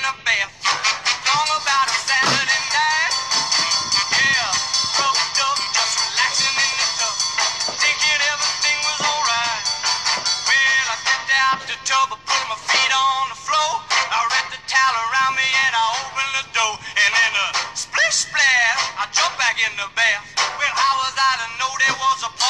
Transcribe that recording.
the bath. Long about a Saturday night. Yeah, rubbed up, just relaxing in the tub, thinking everything was alright. Well, I stepped out the tub, I put my feet on the floor. I wrapped the towel around me and I opened the door. And in a splish splash, I jumped back in the bath. Well, how was I to know there was a